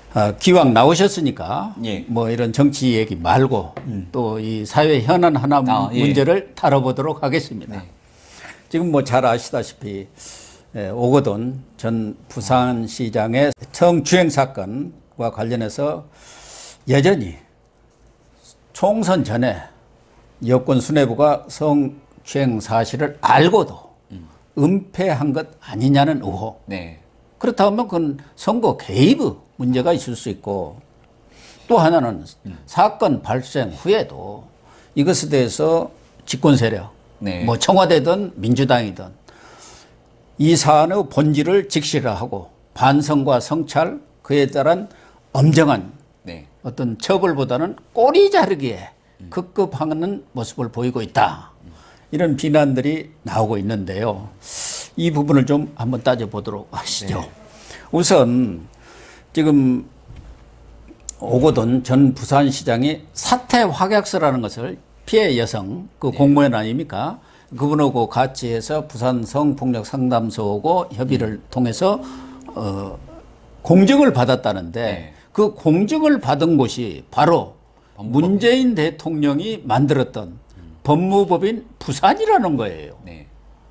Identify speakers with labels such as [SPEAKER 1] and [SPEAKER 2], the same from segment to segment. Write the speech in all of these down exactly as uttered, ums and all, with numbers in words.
[SPEAKER 1] 어, 기왕 나오셨으니까
[SPEAKER 2] 예.
[SPEAKER 1] 뭐 이런 정치 얘기 말고
[SPEAKER 2] 음.
[SPEAKER 1] 또 이 사회 현안 하나
[SPEAKER 2] 아, 예.
[SPEAKER 1] 문제를 다뤄보도록 하겠습니다.
[SPEAKER 2] 네.
[SPEAKER 1] 지금 뭐 잘 아시다시피 예, 오거돈 전 부산시장의 성추행 사건과 관련해서 여전히 총선 전에 여권 수뇌부가 성추행 사실을 알고도 음. 은폐한 것 아니냐는 의혹.
[SPEAKER 2] 네.
[SPEAKER 1] 그렇다면 그건 선거 개입의 문제가 있을 수 있고, 또 하나는 음. 사건 발생 후에도 이것에 대해서 집권 세력, 네. 뭐 청와대든 민주당이든 이 사안의 본질을 직시하고 반성과 성찰, 그에 따른 엄정한 네. 어떤 처벌보다는 꼬리 자르기에 음. 급급하는 모습을 보이고 있다. 음. 이런 비난들이 나오고 있는데요. 이 부분을 좀 한번 따져보도록 하시죠. 네. 우선 지금 오거돈 전 부산시장이 사퇴 확약서라는 것을 피해 여성 그 네. 공무원 아닙니까? 그분하고 같이 해서 부산 성폭력 상담소하고 협의를 음. 통해서 어, 공증을 받았다는데 네. 그 공증을 받은 곳이 바로 법무법인. 문재인 대통령이 만들었던 음. 법무법인 부산이라는 거예요.
[SPEAKER 2] 네.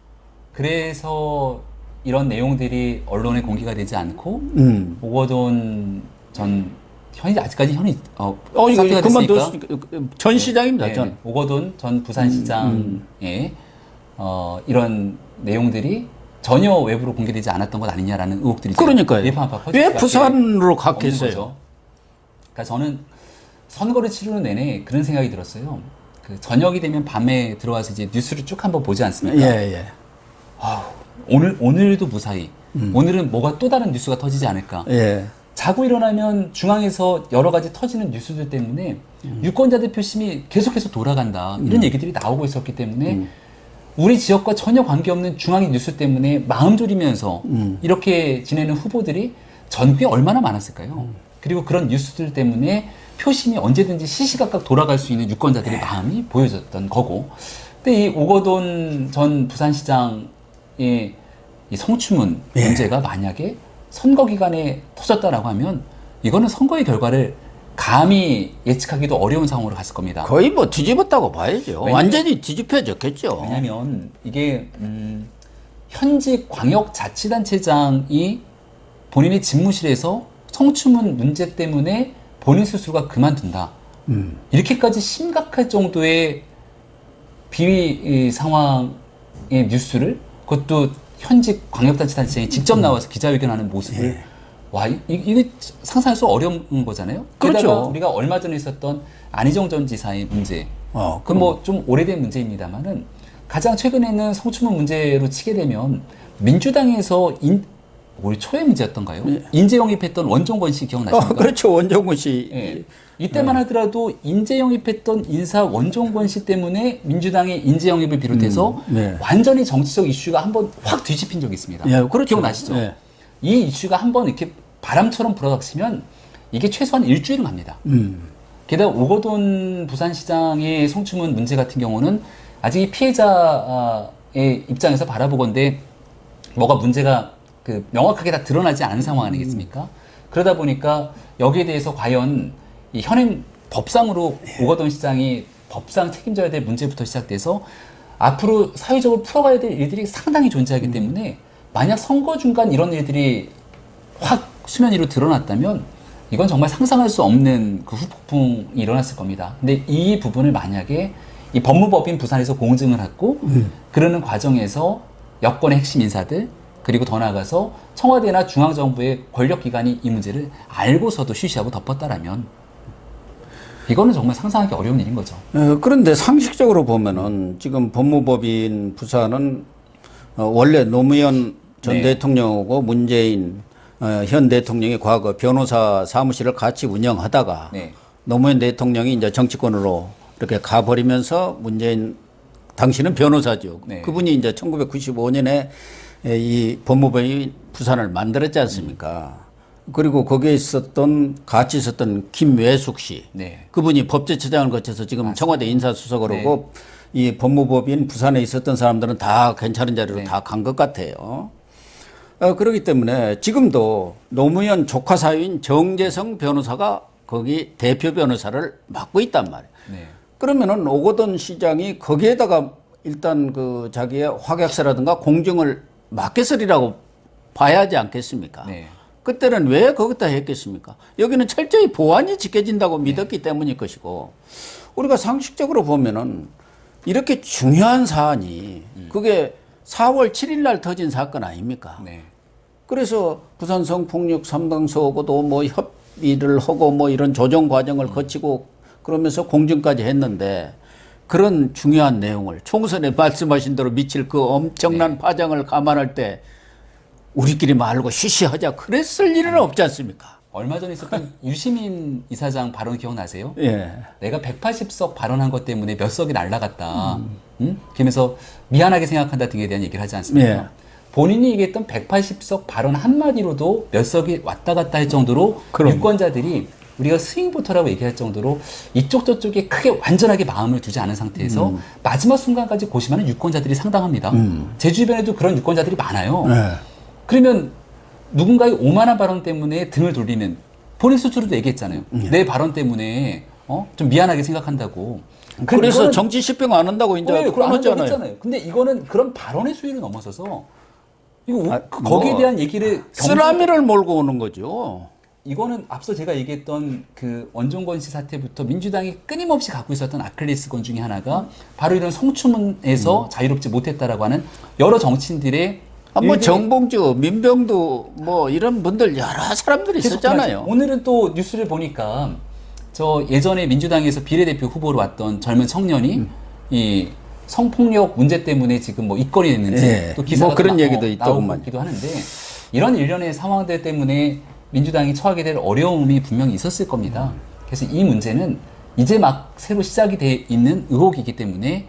[SPEAKER 2] 그래서 이런 내용들이 언론에 공개가 되지 않고 음. 오거돈 전 현이 아직까지 현이 어,
[SPEAKER 1] 어 이거 그만뒀으니까 전 시장입니다.
[SPEAKER 2] 네,
[SPEAKER 1] 전
[SPEAKER 2] 네. 오거돈 전 부산시장의 음, 음. 어, 이런 내용들이 전혀 외부로 공개되지 않았던 것 아니냐라는 의혹들이
[SPEAKER 1] 그러니까요. 왜 부산으로 갔겠어요?
[SPEAKER 2] 그러니까 저는 선거를 치르는 내내 그런 생각이 들었어요. 그 저녁이 되면 밤에 들어와서 이제 뉴스를 쭉 한번 보지 않습니까?
[SPEAKER 1] 예, 예.
[SPEAKER 2] 아우, 오늘 오늘도 무사히. 음. 오늘은 뭐가 또 다른 뉴스가 터지지 않을까?
[SPEAKER 1] 예.
[SPEAKER 2] 자고 일어나면 중앙에서 여러 가지 터지는 뉴스들 때문에 음. 유권자들 표심이 계속해서 돌아간다. 이런 음. 얘기들이 나오고 있었기 때문에 음. 우리 지역과 전혀 관계없는 중앙의 뉴스 때문에 마음 졸이면서 음. 이렇게 지내는 후보들이 전국에 얼마나 많았을까요? 음. 그리고 그런 뉴스들 때문에 표심이 언제든지 시시각각 돌아갈 수 있는 유권자들의 네. 마음이 보여졌던 거고. 근데 이 오거돈 전 부산시장의 이 성추문 네. 문제가 만약에 선거 기간에 터졌다라고 하면 이거는 선거의 결과를 감히 예측하기도 어려운 상황으로 갔을 겁니다.
[SPEAKER 1] 거의 뭐 뒤집었다고 봐야죠. 왜냐면, 완전히 뒤집혀졌겠죠.
[SPEAKER 2] 왜냐하면 이게 음, 현직 광역자치단체장이 본인의 집무실에서 성추문 문제 때문에 본인 스스로가 그만둔다. 음. 이렇게까지 심각할 정도의 비위 상황의 뉴스를 그것도 현직 광역단체단체장이 직접 나와서 기자회견하는 모습을 예. 와, 이, 이게 상상할 수 어려운 거잖아요.
[SPEAKER 1] 그렇죠.
[SPEAKER 2] 우리가 얼마 전에 있었던 안희정 전 지사의 문제.
[SPEAKER 1] 어,
[SPEAKER 2] 그건 뭐 좀 오래된 문제입니다만은 가장 최근에는 성추문 문제로 치게 되면 민주당에서 인, 올 초의 문제였던가요? 예. 인재 영입했던 원종건 씨 기억나십니까?
[SPEAKER 1] 어, 그렇죠. 원종건 씨.
[SPEAKER 2] 예. 이때만 네. 하더라도 인재 영입했던 인사 원종건 씨 때문에 민주당의 인재 영입을 비롯해서 음, 네. 완전히 정치적 이슈가 한번 확 뒤집힌 적이 있습니다.
[SPEAKER 1] 예, 그렇죠.
[SPEAKER 2] 기억나시죠?
[SPEAKER 1] 예.
[SPEAKER 2] 이 이슈가 한번 이렇게 바람처럼 불어닥치면 이게 최소한 일주일은 갑니다. 음. 게다가 오거돈 부산시장의 성추문 문제 같은 경우는 아직 이 피해자의 입장에서 바라보건대 뭐가 문제가 그 명확하게 다 드러나지 않은 상황 아니겠습니까? 음. 그러다 보니까 여기에 대해서 과연 이 현행 법상으로 예. 오거돈 시장이 법상 책임져야 될 문제부터 시작돼서 앞으로 사회적으로 풀어가야 될 일들이 상당히 존재하기 음. 때문에 만약 선거 중간 이런 일들이 확 수면 위로 드러났다면 이건 정말 상상할 수 없는 그 후폭풍이 일어났을 겁니다. 근데 이 부분을 만약에 이 법무법인 부산에서 공증을 했고 음. 그러는 과정에서 여권의 핵심 인사들 그리고 더 나아가서 청와대나 중앙정부의 권력기관이 이 문제를 알고서도 쉬쉬하고 덮었다라면 이거는 정말 상상하기 어려운 일인 거죠.
[SPEAKER 1] 어, 그런데 상식적으로 보면은 지금 법무법인 부산은 어, 원래 노무현 전 네. 대통령하고 문재인 어, 현 대통령이 과거 변호사 사무실을 같이 운영하다가 네. 노무현 대통령이 이제 정치권으로 이렇게 가버리면서 문재인 당신은 변호사죠. 네. 그분이 이제 천구백구십오 년에 이 법무법인 부산을 만들었지 않습니까? 음. 그리고 거기에 있었던 같이 있었던 김외숙 씨, 네. 그분이 법제처장을 거쳐서 지금 맞습니다. 청와대 인사수석으로 네. 오고 이 법무법인 부산에 있었던 사람들은 다 괜찮은 자리로 네. 다 간 것 같아요. 어, 그렇기 때문에 지금도 노무현 조카 사위인 정재성 변호사가 거기 대표 변호사를 맡고 있단 말이에요. 네. 그러면은 오거돈 시장이 거기에다가 일단 그 자기의 확약서라든가 공증을 맡겼으리라고 봐야 하지 않겠습니까? 네. 그때는 왜 거기다 했겠습니까? 여기는 철저히 보안이 지켜진다고 믿었기 네. 때문일 것이고, 우리가 상식적으로 보면은 이렇게 중요한 사안이 음. 그게 사월 칠일 날 터진 사건 아닙니까? 네. 그래서 부산 성폭력 삼당서하고도 뭐 협의를 하고 뭐 이런 조정 과정을 음. 거치고 그러면서 공증까지 했는데, 그런 중요한 내용을 총선에 말씀하신 대로 미칠 그 엄청난 네. 파장을 감안할 때 우리끼리 말고 쉬쉬하자 그랬을 일은 음. 없지 않습니까?
[SPEAKER 2] 얼마 전에 있었던 유시민 이사장 발언 기억나세요?
[SPEAKER 1] 예.
[SPEAKER 2] 내가 백팔십 석 발언한 것 때문에 몇 석이 날라갔다. 음. 응? 그러면서 미안하게 생각한다 등에 대한 얘기를 하지 않습니까? 예. 본인이 얘기했던 백팔십 석 발언 한마디로도 몇 석이 왔다 갔다 할 정도로 그럼. 유권자들이 우리가 스윙보터라고 얘기할 정도로 이쪽 저쪽에 크게 완전하게 마음을 두지 않은 상태에서 음. 마지막 순간까지 고심하는 유권자들이 상당합니다. 음. 제 주변에도 그런 유권자들이 많아요. 네. 그러면 누군가의 오만한 발언 때문에 등을 돌리는, 본인 스스로도 얘기했잖아요. 네. 내 발언 때문에 어? 좀 미안하게 생각한다고.
[SPEAKER 1] 그래서 이거는, 정치 실평 안 한다고 이제
[SPEAKER 2] 네, 끊었잖아요. 근데 이거는 그런 발언의 수위를 넘어서서 이거 아, 거기에 뭐, 대한 얘기를
[SPEAKER 1] 쓰라미를 몰고 오는 거죠.
[SPEAKER 2] 이거는 앞서 제가 얘기했던 그 원종건 씨 사태부터 민주당이 끊임없이 갖고 있었던 아킬레스건 중에 하나가 바로 이런 성추문에서 음. 자유롭지 못했다라고 하는 여러 정치인들의
[SPEAKER 1] 아, 뭐 정봉주, 민병두 뭐 이런 분들 여러 사람들이 있었잖아요.
[SPEAKER 2] 오늘은 또 뉴스를 보니까 저 예전에 민주당에서 비례대표 후보로 왔던 젊은 청년이 음. 이 성폭력 문제 때문에 지금 뭐 입건이 됐는지 네. 또 기사가
[SPEAKER 1] 뭐 그런
[SPEAKER 2] 나,
[SPEAKER 1] 얘기도
[SPEAKER 2] 어,
[SPEAKER 1] 있더구만.
[SPEAKER 2] 나오기도 하는데, 이런 일련의 상황들 때문에 민주당이 처하게 될 어려움이 분명히 있었을 겁니다. 그래서 이 문제는 이제 막 새로 시작이 돼 있는 의혹이기 때문에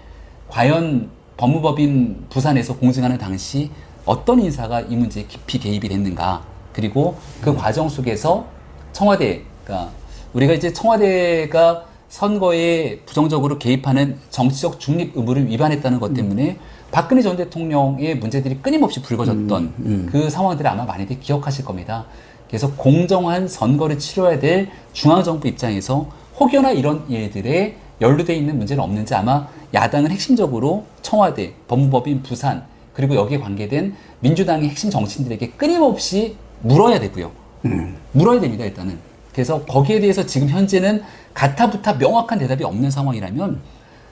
[SPEAKER 2] 과연 법무법인 부산에서 공증하는 당시 어떤 인사가 이 문제에 깊이 개입이 됐는가, 그리고 그 음. 과정 속에서 청와대, 그러니까 우리가 이제 청와대가 선거에 부정적으로 개입하는 정치적 중립 의무를 위반했다는 것 때문에 음. 박근혜 전 대통령의 문제들이 끊임없이 불거졌던 음. 음. 그 상황들을 아마 많이들 기억하실 겁니다. 그래서 공정한 선거를 치러야 될 중앙정부 입장에서 혹여나 이런 일들에 연루되어 있는 문제는 없는지 아마 야당은 핵심적으로 청와대, 법무법인 부산, 그리고 여기에 관계된 민주당의 핵심 정치인들에게 끊임없이 물어야 되고요. 음. 물어야 됩니다, 일단은. 그래서 거기에 대해서 지금 현재는 가타부타 명확한 대답이 없는 상황이라면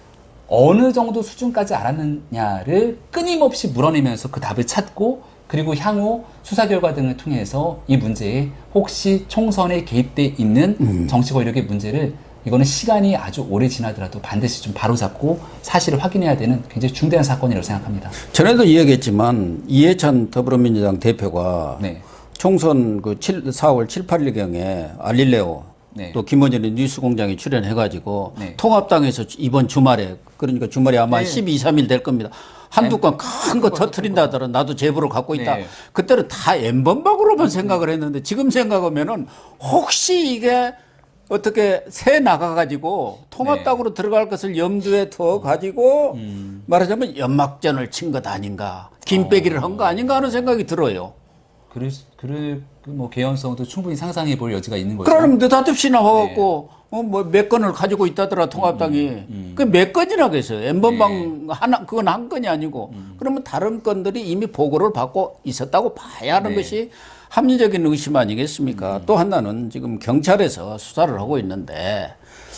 [SPEAKER 2] 어느 정도 수준까지 알았느냐를 끊임없이 물어내면서 그 답을 찾고, 그리고 향후 수사 결과 등을 통해서 이 문제에 혹시 총선에 개입돼 있는 음. 정치 권력의 문제를, 이거는 시간이 아주 오래 지나더라도 반드시 좀 바로잡고 사실을 확인해야 되는 굉장히 중대한 사건이라고 생각합니다.
[SPEAKER 1] 전에도 이야기했지만 이해찬 더불어민주당 대표가 네. 총선 그 사월 칠, 팔일경에 알릴레오 네. 또 김원준의 뉴스공장에 출연해가지고 네. 통합당에서 이번 주말에, 그러니까 주말에 아마 네. 십이, 삼일 될 겁니다. 한두 건 큰 거 터트린다 하더라. 나도 제보를 갖고 있다. 네. 그때는 다 엠번박으로만 생각을 했는데, 지금 생각하면은 혹시 이게 어떻게 새 나가가지고 통합당으로 네. 들어갈 것을 염두에 둬 가지고 음. 말하자면 연막전을 친 것 아닌가, 김빼기를 어. 한 거 아닌가 하는 생각이 들어요.
[SPEAKER 2] 그래, 그래, 뭐 개연성도 충분히 상상해 볼 여지가 있는 거죠.
[SPEAKER 1] 그럼 느닷없이나 와갖고 네. 어, 뭐 몇 건을 가지고 있다더라 통합당이. 음, 음. 그 몇 건이라겠어요. 엠번방 네. 하나, 그건 한 건이 아니고. 음. 그러면 다른 건들이 이미 보고를 받고 있었다고 봐야 하는 네. 것이 합리적인 의심 아니겠습니까? 음. 또 하나는 지금 경찰에서 수사를 하고 있는데,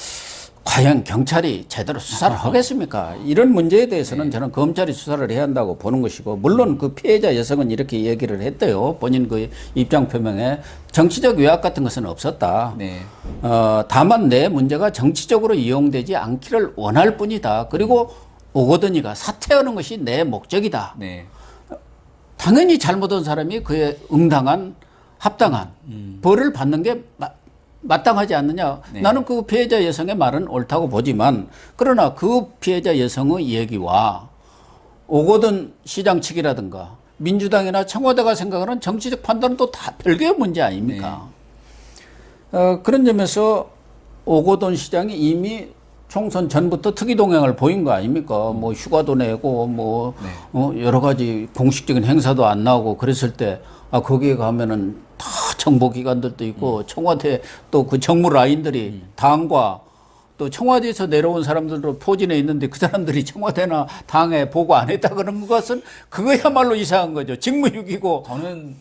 [SPEAKER 1] 과연 경찰이 제대로 수사를 하겠습니까? 이런 문제에 대해서는 네. 저는 검찰이 수사를 해야 한다고 보는 것이고, 물론 그 피해자 여성은 이렇게 얘기를 했대요. 본인 그 입장 표명에 정치적 위압 같은 것은 없었다. 네. 어, 다만 내 문제가 정치적으로 이용되지 않기를 원할 뿐이다. 그리고 오거돈이가 사퇴하는 것이 내 목적이다. 네. 당연히 잘못한 사람이 그에 응당한 합당한 음. 벌을 받는 게 마, 마땅하지 않느냐. 네. 나는 그 피해자 여성의 말은 옳다고 보지만, 그러나 그 피해자 여성의 얘기와 오거돈 시장 측이라든가 민주당이나 청와대가 생각하는 정치적 판단은 또 다 별개의 문제 아닙니까? 네. 어, 그런 점에서 오거돈 시장이 이미 총선 전부터 특이 동향을 보인 거 아닙니까? 뭐 휴가도 내고 뭐
[SPEAKER 2] 네.
[SPEAKER 1] 어, 여러 가지 공식적인 행사도 안 나오고 그랬을 때 아 거기에 가면은 다 정보기관들도 있고 음. 청와대 또 그 정무 라인들이 음. 당과 또 청와대에서 내려온 사람들도 포진해 있는데 그 사람들이 청와대나 당에 보고 안 했다 그런 것은 그거야말로 이상한 거죠. 직무유기고.
[SPEAKER 2] 저는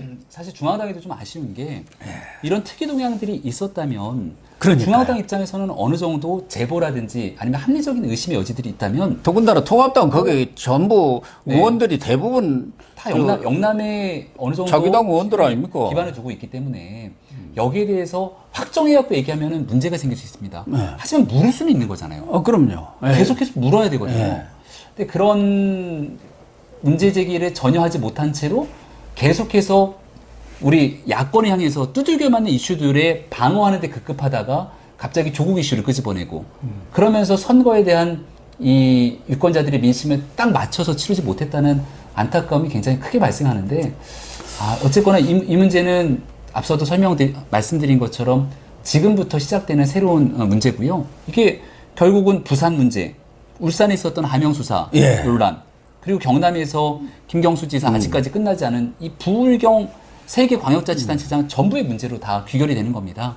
[SPEAKER 2] 사실 중앙당에도 좀 아쉬운 게 이런 특이 동향들이 있었다면 그러니까요. 중앙당 입장에서는 어느 정도 제보라든지 아니면 합리적인 의심의 여지들이 있다면
[SPEAKER 1] 더군다나 통합당 거기 전부 네. 의원들이 대부분
[SPEAKER 2] 다 영남, 영남에 어느 정도
[SPEAKER 1] 자기 당 의원들 아닙니까?
[SPEAKER 2] 기반을 두고 있기 때문에 여기에 대해서 확정해갖고 얘기하면 문제가 생길 수 있습니다. 네. 하지만 물을 수는 있는 거잖아요.
[SPEAKER 1] 어, 그럼요. 네.
[SPEAKER 2] 계속해서 물어야 되거든요.
[SPEAKER 1] 네.
[SPEAKER 2] 근데 그런 문제 제기를 전혀 하지 못한 채로 계속해서 우리 야권을 향해서 두들겨 맞는 이슈들에 방어하는 데 급급하다가 갑자기 조국 이슈를 끄집어내고 음. 그러면서 선거에 대한 이 유권자들의 민심을 딱 맞춰서 치르지 못했다는 안타까움이 굉장히 크게 발생하는데 아, 어쨌거나 이, 이 문제는 앞서도 설명 말씀드린 것처럼 지금부터 시작되는 새로운 문제고요. 이게 결국은 부산 문제, 울산에 있었던 하명수사
[SPEAKER 1] 예.
[SPEAKER 2] 논란, 그리고 경남에서 김경수 지사 음. 아직까지 끝나지 않은 이 부울경 세 개 광역자치단체장 음. 전부의 문제로 다 귀결이 되는 겁니다.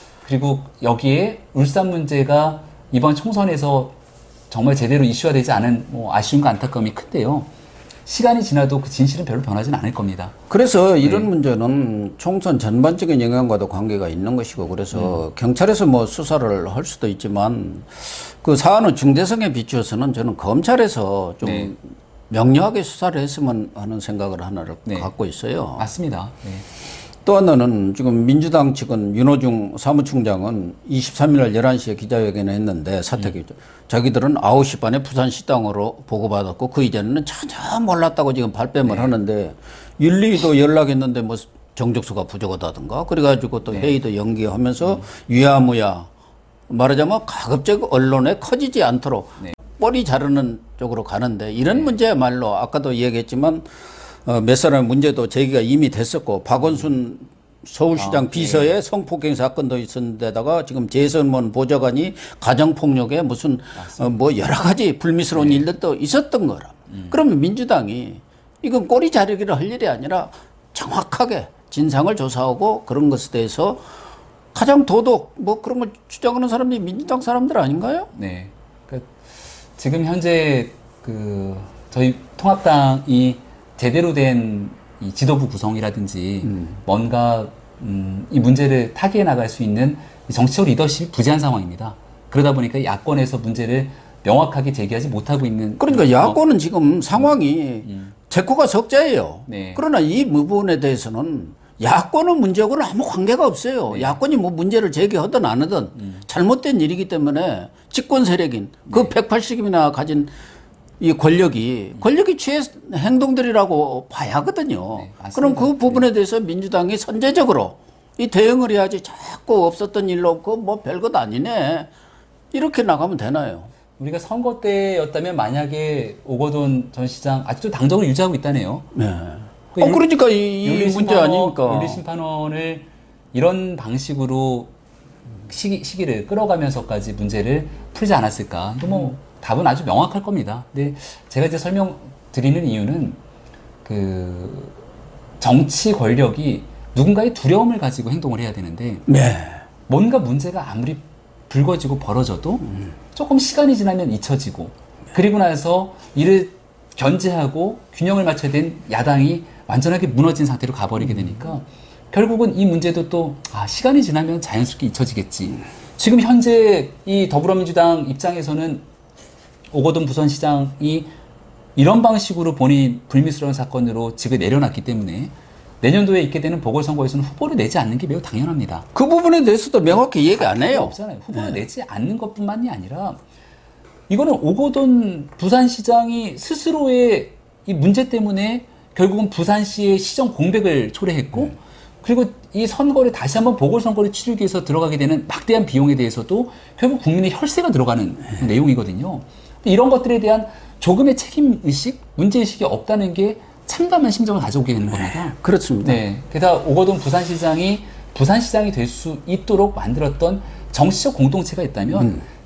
[SPEAKER 2] 그리고 여기에 울산 문제가 이번 총선에서 정말 제대로 이슈화되지 않은 뭐 아쉬움과 안타까움이 큰데요. 시간이 지나도 그 진실은 별로 변하지는 않을 겁니다.
[SPEAKER 1] 그래서 이런 네. 문제는 총선 전반적인 영향과도 관계가 있는 것이고 그래서 음. 경찰에서 뭐 수사를 할 수도 있지만 그 사안의 중대성에 비추어서는 저는 검찰에서 좀 네. 명료하게 수사를 했으면 하는 생각을 하나를 네. 갖고 있어요.
[SPEAKER 2] 맞습니다. 네.
[SPEAKER 1] 또 하나는 지금 민주당 측은 윤호중 사무총장은 이십삼 일 날 열한 시에 기자회견을 했는데 사퇴기 음. 자기들은 아홉 시 반에 부산 시당으로 보고받았고 그 이전에는 전혀 몰랐다고 지금 발뺌을 네. 하는데 윤리도 연락했는데 뭐 정적수가 부족하다든가 그래가지고 또 네. 회의도 연기하면서 음. 유야무야 말하자면 가급적 언론에 커지지 않도록 네. 뿌리 자르는 쪽으로 가는데 이런 네. 문제야말로 아까도 얘기했지만 어, 몇 사람의 문제도 제기가 이미 됐었고 박원순 서울시장 아, 비서의 네. 성폭행 사건도 있었는데다가 지금 재선문 보좌관이 가정폭력에 무슨 어, 뭐 여러 가지 불미스러운 네. 일들도 있었던 거라. 음. 그러면 민주당이 이건 꼬리 자르기를 할 일이 아니라 정확하게 진상을 조사하고 그런 것에 대해서 가장 도덕 뭐 그런 걸 주장하는 사람이 민주당 사람들 아닌가요?
[SPEAKER 2] 네. 그 지금 현재 그 저희 통합당이 제대로 된 이 지도부 구성이라든지 음. 뭔가 음, 이 문제를 타개해 나갈 수 있는 정치적 리더십이 부재한 상황입니다. 그러다 보니까 야권에서 문제를 명확하게 제기하지 못하고 있는.
[SPEAKER 1] 그러니까 야권은 어, 지금 상황이 음. 제코가 적자예요.
[SPEAKER 2] 네.
[SPEAKER 1] 그러나 이 부분에 대해서는 야권은 문제하고는 아무 관계가 없어요. 네. 야권이 뭐 문제를 제기하든 안 하든 음. 잘못된 일이기 때문에 집권 세력인 그 네. 백팔십이나 가진 이 권력이 권력이 취해 행동들이라고 봐야 하거든요. 네, 그럼 그 부분에 대해서 민주당이 선제적으로 이 대응을 해야지 자꾸 없었던 일로 없고 뭐 별것 아니네 이렇게 나가면 되나요?
[SPEAKER 2] 우리가 선거 때였다면 만약에 오거돈 전 시장 아직도 당적을 유지하고 있다네요.
[SPEAKER 1] 네. 그 어, 그러니까 이, 이 문제 아닙니까?
[SPEAKER 2] 윤리심판원을 이런 방식으로 시기, 시기를 끌어가면서까지 문제를 풀지 않았을까? 뭐 음. 답은 아주 명확할 겁니다. 근데 제가 이제 설명드리는 이유는 그 정치 권력이 누군가의 두려움을 가지고 행동을 해야 되는데
[SPEAKER 1] 네.
[SPEAKER 2] 뭔가 문제가 아무리 불거지고 벌어져도 음. 조금 시간이 지나면 잊혀지고 그리고 나서 이를 견제하고 균형을 맞춰야 된 야당이 완전하게 무너진 상태로 가버리게 되니까 결국은 이 문제도 또 아, 시간이 지나면 자연스럽게 잊혀지겠지. 지금 현재 이 더불어민주당 입장에서는 오거돈 부산시장이 이런 방식으로 본인 불미스러운 사건으로 직을 내려놨기 때문에 내년도에 있게 되는 보궐선거에서는 후보를 내지 않는 게 매우 당연합니다.
[SPEAKER 1] 그 부분에 대해서도 명확히 얘기 안 해요.
[SPEAKER 2] 없잖아요. 후보를 네. 내지 않는 것뿐만이 아니라 이거는 오거돈 부산시장이 스스로의 이 문제 때문에 결국은 부산시의 시정 공백을 초래했고 네. 그리고 이 선거를 다시 한번 보궐선거를 치르기 위해서 들어가게 되는 막대한 비용에 대해서도 결국 국민의 혈세가 들어가는 네. 내용이거든요. 이런 것들에 대한 조금의 책임의식, 문제의식이 없다는 게 참담한 심정을 가져오게 되는 겁니다.
[SPEAKER 1] 그렇습니다.
[SPEAKER 2] 네. 게다가 오거돈 부산시장이 부산시장이 될 수 있도록 만들었던 정치적 공동체가 있다면 음.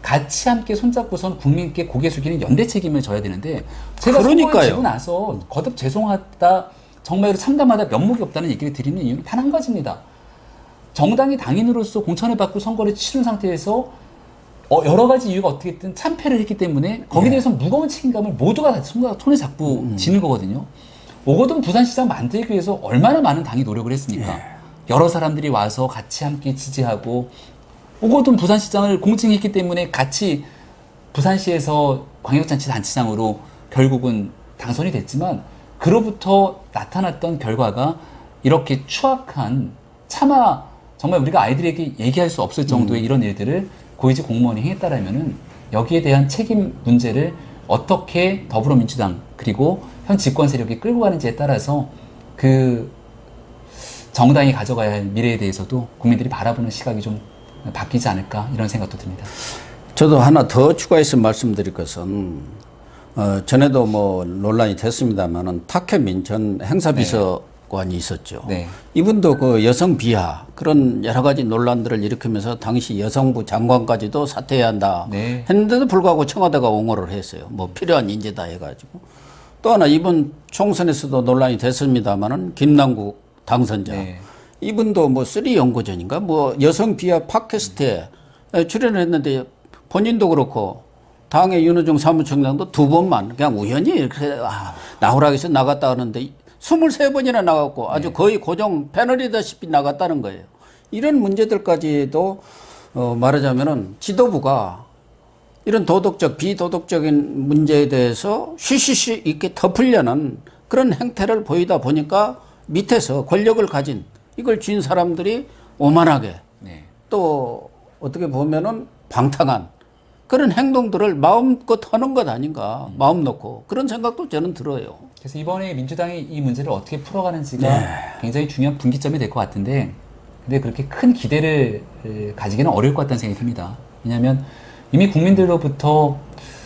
[SPEAKER 2] 같이 함께 손잡고선 국민께 고개 숙이는 연대 책임을 져야 되는데 제가
[SPEAKER 1] 그러니까요.
[SPEAKER 2] 선거에 지고 나서 거듭 죄송하다, 정말로 참담하다, 면목이 없다는 얘기를 드리는 이유는 단 한 가지입니다. 정당이 당인으로서 공천을 받고 선거를 치른 상태에서 어, 여러 가지 이유가 어떻게든 참패를 했기 때문에 거기에 대해서 네. 무거운 책임감을 모두가 다 손에 잡고 음. 지는 거거든요. 오거돈 부산시장 만들기 위해서 얼마나 많은 당이 노력을 했습니까? 예. 여러 사람들이 와서 같이 함께 지지하고 오거돈 부산시장을 공칭했기 때문에 같이 부산시에서 광역자치단체장으로 결국은 당선이 됐지만 그로부터 나타났던 결과가 이렇게 추악한 차마 정말 우리가 아이들에게 얘기할 수 없을 정도의 음. 이런 일들을 고위직 공무원이 행했다라면은 여기에 대한 책임 문제를 어떻게 더불어민주당 그리고 현 집권 세력이 끌고 가는지에 따라서 그 정당이 가져가야 할 미래에 대해서도 국민들이 바라보는 시각이 좀 바뀌지 않을까 이런 생각도 듭니다.
[SPEAKER 1] 저도 하나 더 추가해서 말씀드릴 것은 어, 전에도 뭐 논란이 됐습니다만은 탁현민 전 행사비서관이 네. 있었죠. 네. 이분도 그 여성 비하 그런 여러 가지 논란들을 일으키면서 당시 여성부 장관까지도 사퇴해야 한다 네. 했는데도 불구하고 청와대가 옹호를 했어요. 뭐 필요한 인재다 해가지고. 또 하나 이번 총선에서도 논란이 됐습니다만은 김남국 당선자. 네. 이분도 뭐 쓰리 연구전인가 뭐 여성 비하 팟캐스트에 음. 출연을 했는데 본인도 그렇고 당의 윤호중 사무총장도 두 번만 그냥 우연히 이렇게 아, 나오라고 해서 나갔다 하는데 스물세 번이나 나갔고 아주 네. 거의 고정 패널이다시피 나갔다는 거예요. 이런 문제들까지도 어, 말하자면은 지도부가 이런 도덕적 비도덕적인 문제에 대해서 쉬쉬쉬 이렇게 덮으려는 그런 행태를 보이다 보니까 밑에서 권력을 가진 이걸 쥔 사람들이 오만하게 네. 또 어떻게 보면은 방탕한 그런 행동들을 마음껏 하는 것 아닌가 음. 마음 놓고 그런 생각도 저는 들어요.
[SPEAKER 2] 그래서 이번에 민주당이 이 문제를 어떻게 풀어가는지가 네. 굉장히 중요한 분기점이 될 것 같은데 근데 그렇게 큰 기대를 가지기는 어려울 것 같다는 생각이 듭니다. 왜냐하면 이미 국민들로부터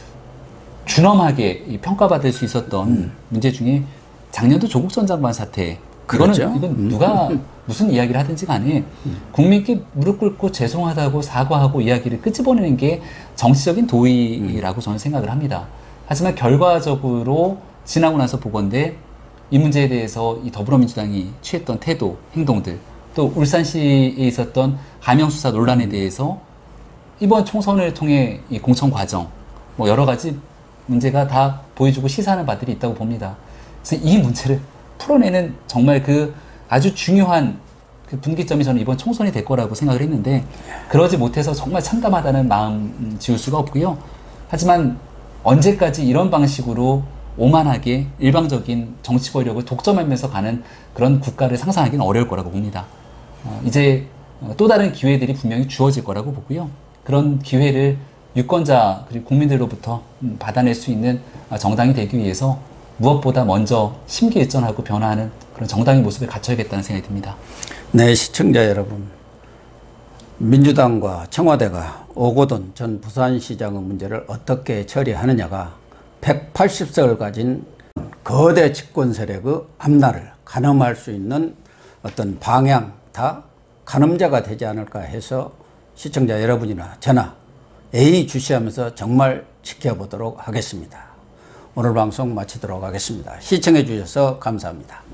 [SPEAKER 2] 준엄하게 평가받을 수 있었던 음. 문제 중에 작년도 조국 전 장관 사태 그거는 그렇죠? 이건 누가 음. 무슨 이야기를 하든지 간에 음. 국민께 무릎 꿇고 죄송하다고 사과하고 이야기를 끄집어내는 게 정치적인 도의라고 음. 저는 생각을 합니다. 하지만 결과적으로 지나고 나서 보건대 이 문제에 대해서 이 더불어민주당이 취했던 태도, 행동들 또 울산시에 있었던 하명수사 논란에 대해서 이번 총선을 통해 이 공천 과정 뭐 여러 가지 문제가 다 보여주고 시사하는 바들이 있다고 봅니다. 그래서 이 문제를 풀어내는 정말 그 아주 중요한 그 분기점이 저는 이번 총선이 될 거라고 생각을 했는데 그러지 못해서 정말 참담하다는 마음 지울 수가 없고요. 하지만 언제까지 이런 방식으로 오만하게 일방적인 정치 권력을 독점하면서 가는 그런 국가를 상상하기는 어려울 거라고 봅니다. 어, 이제 또 다른 기회들이 분명히 주어질 거라고 보고요. 그런 기회를 유권자 그리고 국민들로부터 받아낼 수 있는 정당이 되기 위해서 무엇보다 먼저 심기일전하고 변화하는 그런 정당의 모습을 갖춰야겠다는 생각이 듭니다.
[SPEAKER 1] 네, 시청자 여러분. 민주당과 청와대가 오거돈 전 부산시장의 문제를 어떻게 처리하느냐가 백팔십 석을 가진 거대 집권 세력의 앞날을 가늠할 수 있는 어떤 방향, 다 가늠자가 되지 않을까 해서 시청자 여러분이나 저나 예의주시하면서 정말 지켜보도록 하겠습니다. 오늘 방송 마치도록 하겠습니다. 시청해 주셔서 감사합니다.